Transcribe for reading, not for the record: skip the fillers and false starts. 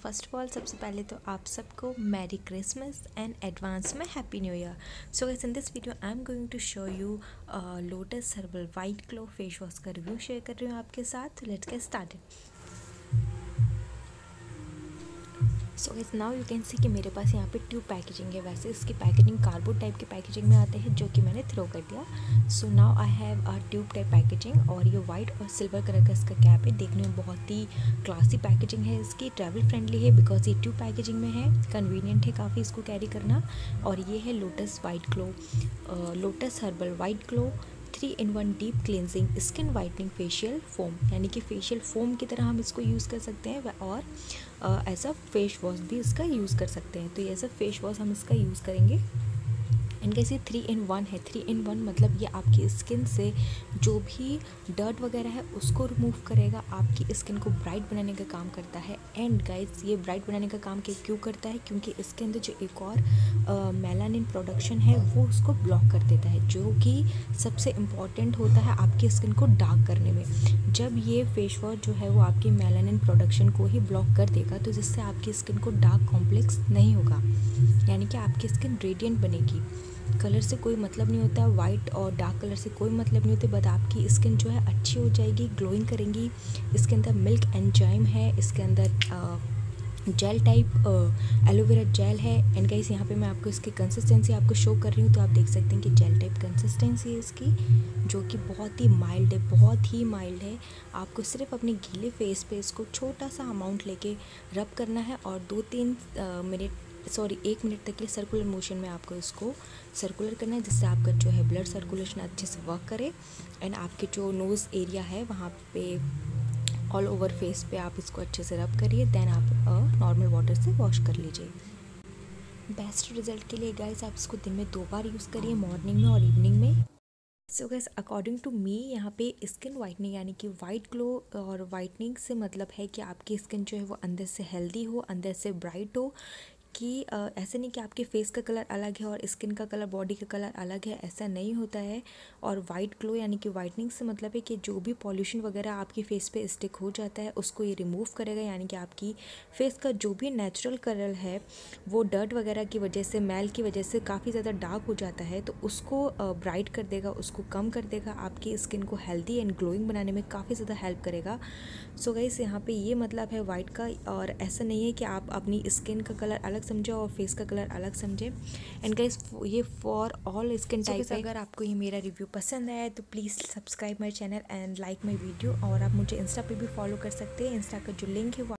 First of all सबसे पहले तो आप सबको मैरी क्रिसमस एंड एडवांस में happy new year. So guys in this video I am going to show you Lotus Herbal white glow face wash का review share कर रही हूँ आपके साथ। Let's get started. So guys now you can see कि मेरे पास यहाँ पे ट्यूब पैकेजिंग है। वैसे इसकी पैकेजिंग कार्डबोर्ड टाइप की पैकेजिंग में आते हैं जो कि मैंने थ्रो कर दिया। So now I have a tube type packaging और ये वाइट और सिल्वर कलर का इसका कैप है। देखने में बहुत ही क्लासी पैकेजिंग है इसकी, ट्रैवल फ्रेंडली है बिकॉज ये ट्यूब पैकेजिंग में है, कन्वीनियंट है काफ़ी इसको कैरी करना। और ये है Lotus white glow, Lotus Herbal white glow 3-in-1 deep cleansing skin whitening facial foam, यानी कि फेशियल फोम की तरह हम इसको यूज़ कर सकते हैं और एज अ फेस वॉश भी इसका यूज़ कर सकते हैं। तो ये एज अ फेस वॉश हम इसका यूज़ करेंगे। इनका इसे 3-in-1 है। 3-in-1 मतलब ये आपकी स्किन से जो भी डर्ट वगैरह है उसको रिमूव करेगा, आपकी स्किन को ब्राइट बनाने का काम करता है। एंड गाइस ये ब्राइट बनाने का काम क्यों करता है, क्योंकि इसके अंदर जो एक और मेलानिन प्रोडक्शन है वो उसको ब्लॉक कर देता है, जो कि सबसे इम्पॉर्टेंट होता है आपकी स्किन को डार्क करने में। जब ये फेस वॉश जो है वो आपकी मेलानिन प्रोडक्शन को ही ब्लॉक कर देगा, तो जिससे आपकी स्किन को डार्क कॉम्प्लेक्स नहीं होगा, यानी कि आपकी स्किन रेडिएंट बनेगी। कलर से कोई मतलब नहीं होता, वाइट और डार्क कलर से कोई मतलब नहीं होता, बट आपकी स्किन जो है अच्छी हो जाएगी, ग्लोइंग करेंगी। इसके अंदर मिल्क एंजाइम है, इसके अंदर जेल टाइप एलोवेरा जेल है। एंड गाइस यहाँ पे मैं आपको इसकी कंसिस्टेंसी आपको शो कर रही हूँ, तो आप देख सकते हैं कि जेल टाइप कंसिस्टेंसी है इसकी, जो कि बहुत ही माइल्ड है, बहुत ही माइल्ड है। आपको सिर्फ अपने गीले फेस पे इसको छोटा सा अमाउंट लेके रब करना है और 1 मिनट तक के सर्कुलर मोशन में आपको इसको सर्कुलर करना है, जिससे आपका जो है ब्लड सर्कुलेशन अच्छे से वर्क करे। एंड आपके जो नोज़ एरिया है वहाँ पे ऑल ओवर फेस पे आप इसको अच्छे से रब करिए। देन आप नॉर्मल वाटर से वॉश कर लीजिए। बेस्ट रिजल्ट के लिए गाइस आप इसको दिन में 2 बार यूज़ करिए, मॉर्निंग में और इवनिंग में। So guys according to me यहाँ पे स्किन वाइटनिंग यानी कि वाइट ग्लो और वाइटनिंग से मतलब है कि आपकी स्किन जो है वो अंदर से हेल्दी हो, अंदर से ब्राइट हो, कि ऐसे नहीं कि आपके फेस का कलर अलग है और स्किन का कलर, बॉडी का कलर अलग है, ऐसा नहीं होता है। और वाइट ग्लो यानी कि वाइटनिंग से मतलब है कि जो भी पॉल्यूशन वगैरह आपकी फेस पे स्टिक हो जाता है उसको ये रिमूव करेगा, यानी कि आपकी फेस का जो भी नेचुरल कलर है वो डर्ट वगैरह की वजह से, मैल की वजह से काफ़ी ज़्यादा डार्क हो जाता है, तो उसको ब्राइट कर देगा, उसको कम कर देगा, आपकी स्किन को हेल्दी एंड ग्लोइंग बनाने में काफ़ी ज़्यादा हेल्प करेगा। सो गाइस यहाँ पे ये मतलब है वाइट का, और ऐसा नहीं है कि आप अपनी स्किन का कलर अलग समझे और फेस का कलर अलग समझे। एंड गाइस ये फॉर ऑल स्किन टाइप है। अगर आपको ये मेरा रिव्यू पसंद आया तो please subscribe my channel and like my video. और आप मुझे इंस्टा पे भी फॉलो कर सकते हैं। इंस्टा का जो लिंक है वो